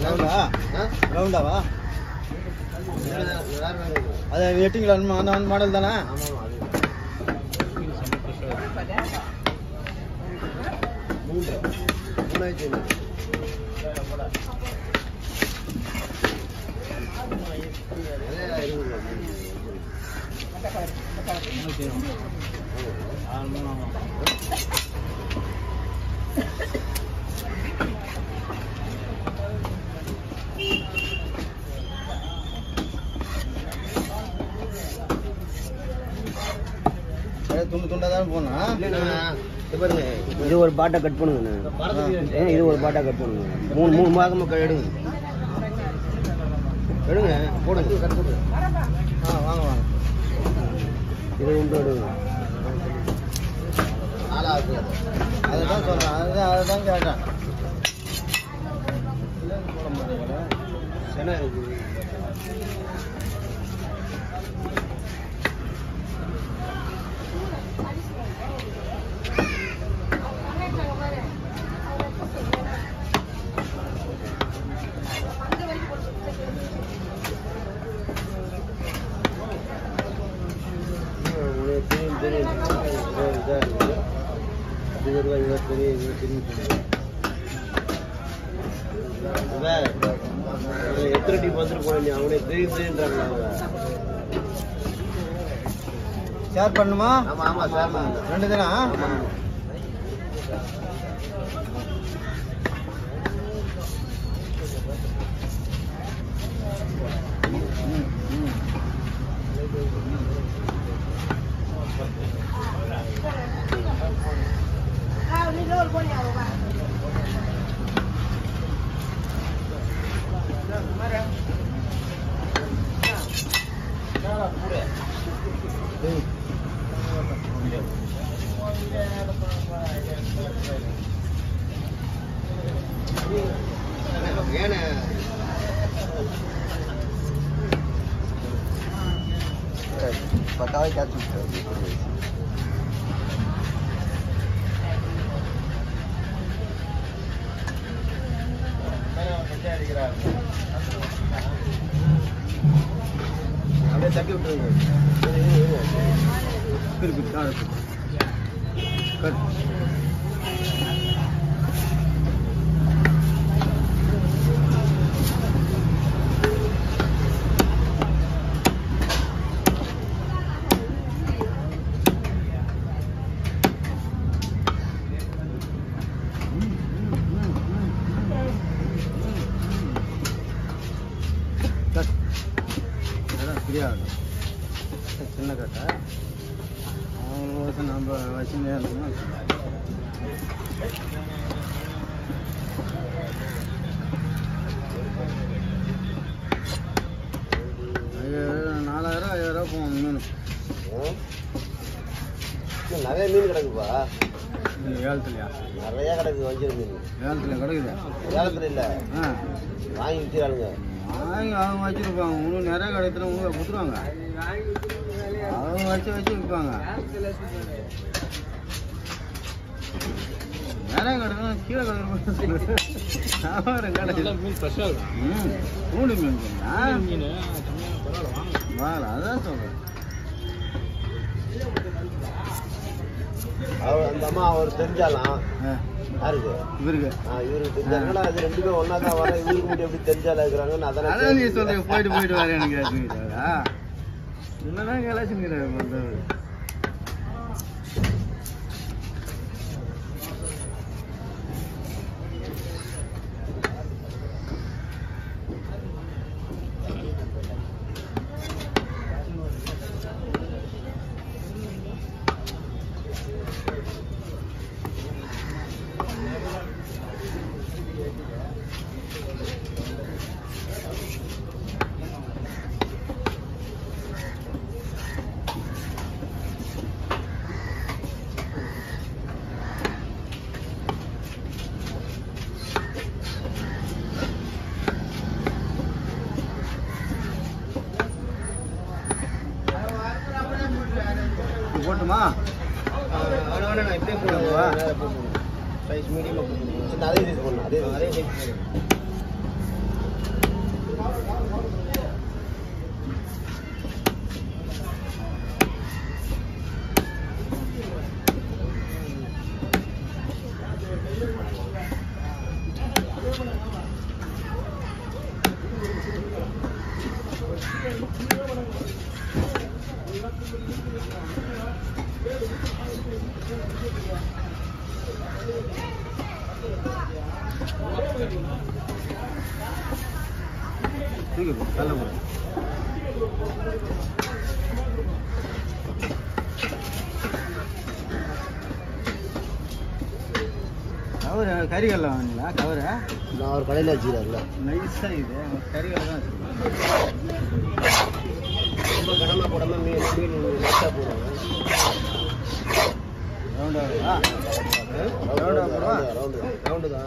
ரவுண்டாவா? அது எட்டிங்களா அந்த மாடல் தானே? துண்டு துண்டா தான் போகணும். இது ஒரு பாட்டை கட் பண்ணுங்க. இது ஒரு பாட்டா கட் பண்ணுங்க. மூணு பாகமாக எடுங்க. எடுங்க போடுங்க. கட் போடுங்க. வாங்க வாங்க. இது உண்டு எடுங்க. அதுதான் சொல்றேன். அதுதான் கேட்டேன். சென்னை இருக்கு. எத்தனை டீம் வந்துட்டு போன அவனே தெரியுதுன்றாங்க. ஷேர் பண்ணுமா? ஆமா ஆமா சார். 2 தினம் पकावे क्या चीज है? अबे चक्की उठेंगे फिर बिकार कर சின்ன கட்டை அவங்களுக்கு நம்ம வச்சுனே இருக்கணும். 4000 5000 போகும் மீன். நிறைய மீன் கிடக்குப்பா. ஏலத்துலையா? நிறைய கிடக்குது. வஞ்சிர மீன் ஏலத்துல கிடக்குது. ஏலத்துல இல்லை, வாங்கி விற்கிறாளுங்க. வாங்கி அவங்க வச்சுருப்பாங்க. இன்னும் நிறைய கிடைத்துல உங்களுக்கு கொடுத்துருவாங்க. அவங்க வச்சு விற்பாங்க. நிறைய கிடக்கும் கீழே கிடக்கு. மீன் ஸ்பெஷல். கூண்டு மீன் மீன் வாங்கல. அதான் சொல்றேன். அந்த அம்மா அவர் தெரிஞ்சாலாம் யாருக்கு? இவருக்கு தெரிஞ்சாங்கன்னா அது 2 பேரும் ஒன்னா தான் வர. இவருக்கு மட்டும் எப்படி தெரிஞ்சால இருக்கிறாங்கன்னு அதான் நீ சொல்றீங்க. போயிட்டு வரேன் எனக்கு என்னதான் கலாச்சுங்கிறாரு. போட்டுமா? இப்படியே போடுவா. சைஸ் மீடியமாக அதே சைஸ் போடணும். அதே ठीक है चलो கவர் கறிகள்ல வாங்கிங்களா கவரை நான் ஒரு கடையில் வச்சுக்கிறாருல நைஸாக இது கறிகள் தான் ரொம்ப கடமை போடாமல் மீன் நைஸாக போடுவாங்க ரவுண்டாக ரவுண்டு தான்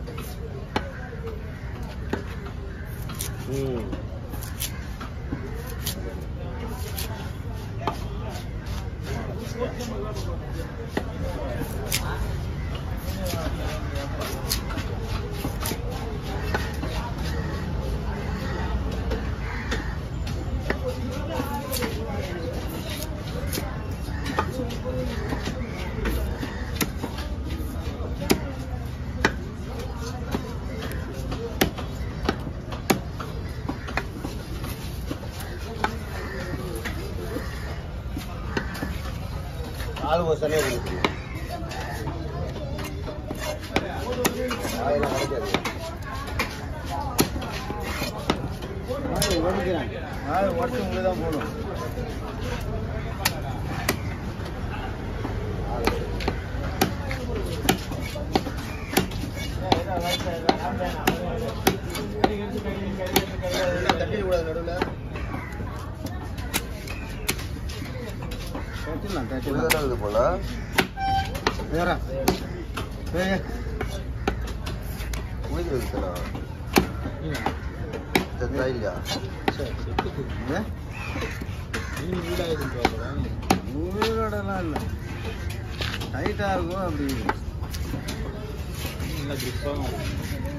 ஆள் வசனே இருக்கு ஆயிரம் கிடைக்காது உடக்கிறேன் உடச்சு உங்களுக்கு தான் போடும் தட்டி கூட நடுவில் கட்டிடலாம் போல வேற இல்லையா ஊரோடலாம் இல்லை டைட்டாக இருக்கும் அப்படி நல்லா கிரிப்பாக